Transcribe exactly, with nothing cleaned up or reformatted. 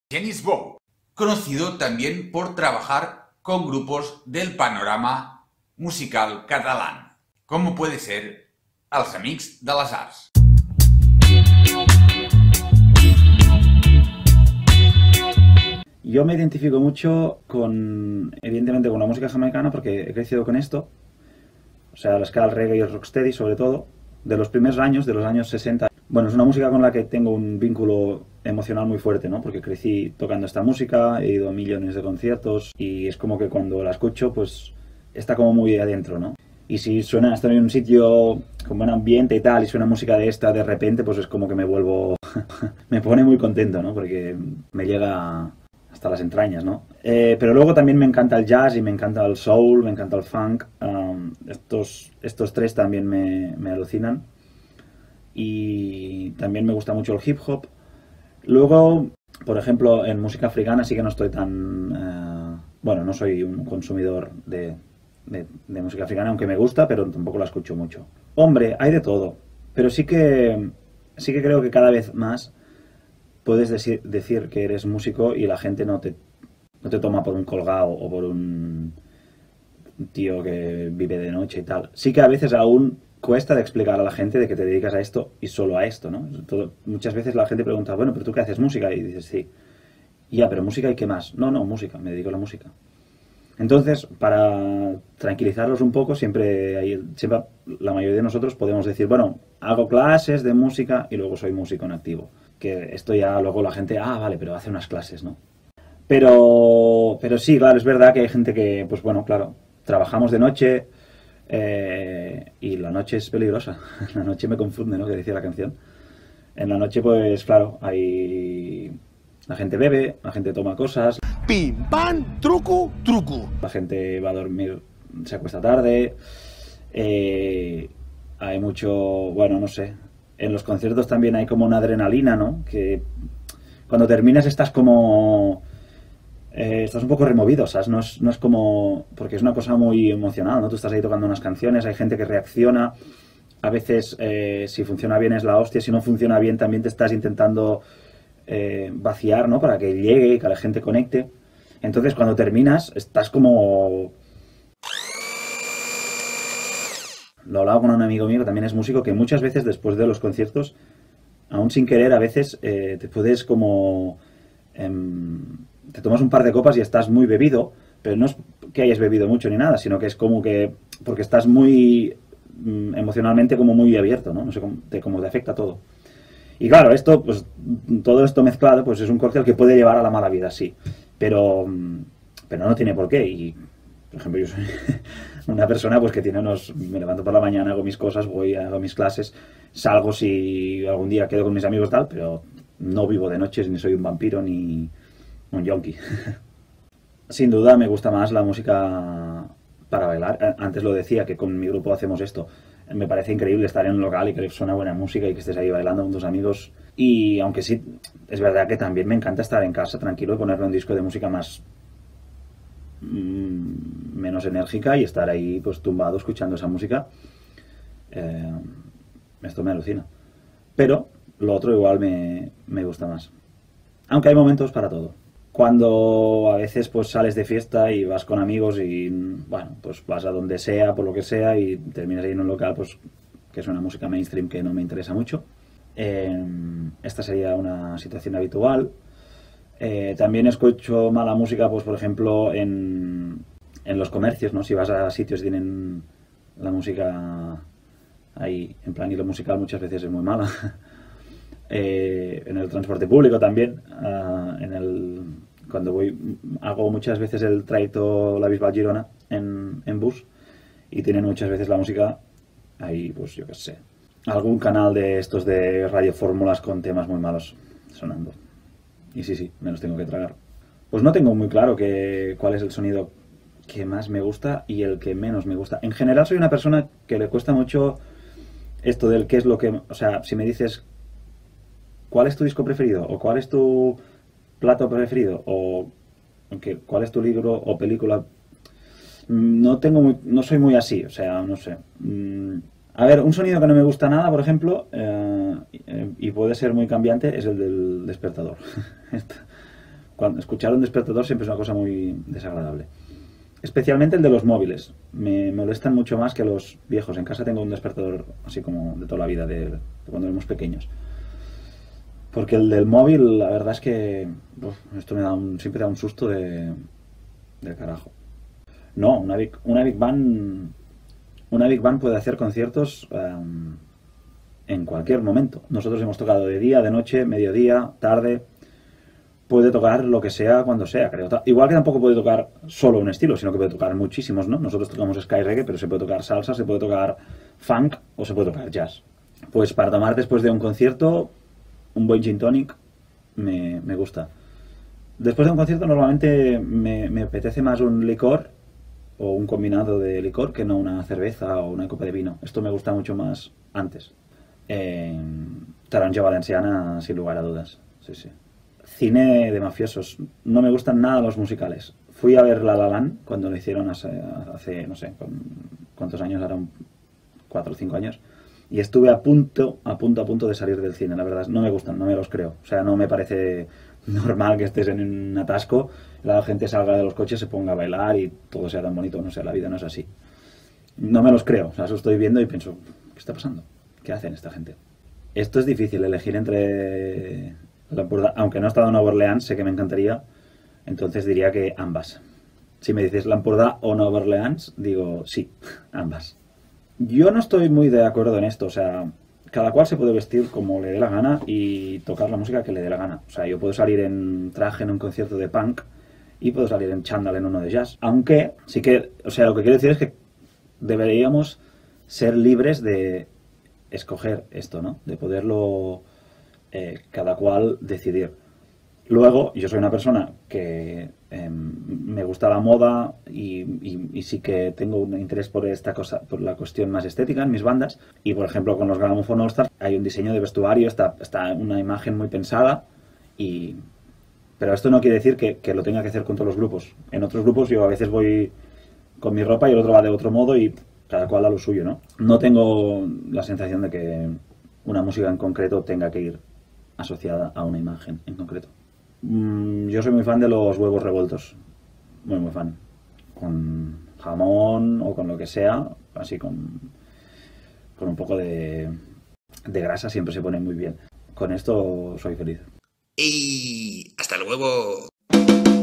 Genís Bou, conocido también por trabajar con grupos del panorama musical catalán, como puede ser Els Amics de les Arts. Yo me identifico mucho con, evidentemente, con la música jamaicana porque he crecido con esto, o sea, la ska, el reggae y el rocksteady sobre todo, de los primeros años, de los años sesenta. Bueno, es una música con la que tengo un vínculo emocional muy fuerte, ¿no? Porque crecí tocando esta música, he ido a millones de conciertos y es como que cuando la escucho, pues está como muy adentro, ¿no? Y si suena, estoy en un sitio con buen ambiente y tal, y suena música de esta de repente, pues es como que me vuelvo... me pone muy contento, ¿no? Porque me llega hasta las entrañas, ¿no? Eh, pero luego también me encanta el jazz y me encanta el soul, me encanta el funk. Um, estos, estos tres también me, me alucinan. Y también me gusta mucho el hip hop. Luego, por ejemplo, en música africana sí que no estoy tan... Uh, bueno, no soy un consumidor de, de, de música africana, aunque me gusta, pero tampoco la escucho mucho. Hombre, hay de todo. Pero sí que, sí que creo que cada vez más puedes decir, decir que eres músico y la gente no te, no te toma por un colgado o por un tío que vive de noche y tal. Sí que a veces aún cuesta de explicar a la gente de que te dedicas a esto y solo a esto, ¿no? Todo, muchas veces la gente pregunta, bueno, ¿pero tú qué haces? ¿Música? Y dices, sí. Ya, pero ¿música y qué más? No, no, música, me dedico a la música. Entonces, para tranquilizarlos un poco, siempre, hay, siempre la mayoría de nosotros podemos decir, bueno, hago clases de música y luego soy músico en activo. Que esto ya luego la gente, ah, vale, pero hace unas clases, ¿no? Pero, pero sí, claro, es verdad que hay gente que, pues bueno, claro, trabajamos de noche eh, y la noche es peligrosa. La noche me confunde, ¿no? Que decía la canción. En la noche, pues claro, hay... La gente bebe, la gente toma cosas. Pim, pam, truco, truco. La gente va a dormir, se acuesta tarde. Eh, hay mucho, bueno, no sé. En los conciertos también hay como una adrenalina, ¿no? Que cuando terminas estás como... Eh, estás un poco removido, ¿sabes? No es, no es como... Porque es una cosa muy emocional, ¿no? Tú estás ahí tocando unas canciones, hay gente que reacciona. A veces, eh, si funciona bien es la hostia, si no funciona bien también te estás intentando eh, vaciar, ¿no? Para que llegue, que la gente conecte. Entonces, cuando terminas, estás como... Lo hablaba con un amigo mío que también es músico, que muchas veces después de los conciertos, aún sin querer, a veces eh, te puedes como... Eh, te tomas un par de copas y estás muy bebido, pero no es que hayas bebido mucho ni nada, sino que es como que... porque estás muy... emocionalmente como muy abierto, ¿no? No sé cómo te, cómo te afecta todo. Y claro, esto, pues, todo esto mezclado, pues es un cóctel que puede llevar a la mala vida, sí. Pero, pero no tiene por qué. Y, por ejemplo, yo soy una persona pues que tiene unos... Me levanto por la mañana, hago mis cosas, voy, hago mis clases, salgo si algún día quedo con mis amigos tal, pero no vivo de noches, ni soy un vampiro, ni un yonki. Sin duda me gusta más la música para bailar. Antes lo decía, que con mi grupo hacemos esto. Me parece increíble estar en un local y que suena buena música y que estés ahí bailando con tus amigos. Y aunque sí, es verdad que también me encanta estar en casa tranquilo y ponerle un disco de música más... Mmm, menos enérgica y estar ahí pues tumbado escuchando esa música. Eh, esto me alucina. Pero lo otro igual me, me gusta más. Aunque hay momentos para todo. Cuando a veces pues sales de fiesta y vas con amigos y bueno, pues vas a donde sea, por lo que sea, y terminas ahí en un local pues que es una música mainstream que no me interesa mucho. Eh, esta sería una situación habitual. Eh, también escucho mala música, pues por ejemplo en, en los comercios, ¿no? Si vas a sitios y tienen la música ahí en plan hilo musical, muchas veces es muy mala. Eh, en el transporte público también, uh, en el, cuando voy, hago muchas veces el trayecto La Bisbal-Girona en, en bus y tienen muchas veces la música ahí, pues yo qué sé, algún canal de estos de radiofórmulas con temas muy malos sonando. Y sí, sí, me los tengo que tragar. Pues no tengo muy claro que, cuál es el sonido que más me gusta y el que menos me gusta. En general soy una persona que le cuesta mucho esto del qué es lo que... O sea, si me dices... ¿Cuál es tu disco preferido? ¿O cuál es tu plato preferido? ¿O okay, cuál es tu libro o película? No tengo muy, no soy muy así, o sea, no sé. A ver, un sonido que no me gusta nada, por ejemplo, eh, y puede ser muy cambiante, es el del despertador. Cuando escuchar un despertador siempre es una cosa muy desagradable. Especialmente el de los móviles. Me molestan mucho más que los viejos. En casa tengo un despertador así como de toda la vida, de, de cuando éramos pequeños. Porque el del móvil, la verdad es que uf, esto me da un, siempre da un susto de, del carajo. No, una Big, una Big Band, una Big Band puede hacer conciertos um, en cualquier momento. Nosotros hemos tocado de día, de noche, mediodía, tarde. Puede tocar lo que sea cuando sea, creo. Igual que tampoco puede tocar solo un estilo, sino que puede tocar muchísimos, ¿no? Nosotros tocamos Sky Reggae, pero se puede tocar salsa, se puede tocar funk o se puede tocar jazz. Pues para tomar después de un concierto, un buen gin tonic me, me gusta. Después de un concierto normalmente me, me apetece más un licor o un combinado de licor que no una cerveza o una copa de vino. Esto me gusta mucho más antes. Eh, Taronja valenciana, sin lugar a dudas. Sí, sí. Cine de mafiosos. No me gustan nada los musicales. Fui a ver La La Land cuando lo hicieron hace, hace no sé, cuántos años, ahora cuatro o cinco años. Y estuve a punto, a punto, a punto de salir del cine, la verdad. No me gustan, no me los creo. O sea, no me parece normal que estés en un atasco, la gente salga de los coches, se ponga a bailar y todo sea tan bonito. No sé, la vida no es así. No me los creo. O sea, eso estoy viendo y pienso, ¿qué está pasando? ¿Qué hacen esta gente? Esto es difícil, elegir entre... Lampurdá, aunque no he estado en Nueva Orleans, sé que me encantaría, entonces diría que ambas. Si me dices Lampurdá o Nueva Orleans, digo sí, ambas. Yo no estoy muy de acuerdo en esto, o sea, cada cual se puede vestir como le dé la gana y tocar la música que le dé la gana. O sea, yo puedo salir en traje en un concierto de punk y puedo salir en chándal en uno de jazz. Aunque sí que, o sea, lo que quiero decir es que deberíamos ser libres de escoger esto, ¿no? De poderlo eh, cada cual decidir. Luego, yo soy una persona que eh, me gusta la moda y, y, y sí que tengo un interés por esta cosa, por la cuestión más estética en mis bandas. Y por ejemplo, con los Gramophone All Stars hay un diseño de vestuario, está, está una imagen muy pensada. Y... Pero esto no quiere decir que, que lo tenga que hacer con todos los grupos. En otros grupos yo a veces voy con mi ropa y el otro va de otro modo y cada cual a lo suyo, ¿no? No tengo la sensación de que una música en concreto tenga que ir asociada a una imagen en concreto. Yo soy muy fan de los huevos revueltos, muy muy fan, con jamón o con lo que sea, así con, con un poco de, de grasa siempre se pone muy bien. Con esto soy feliz. Y hasta luego.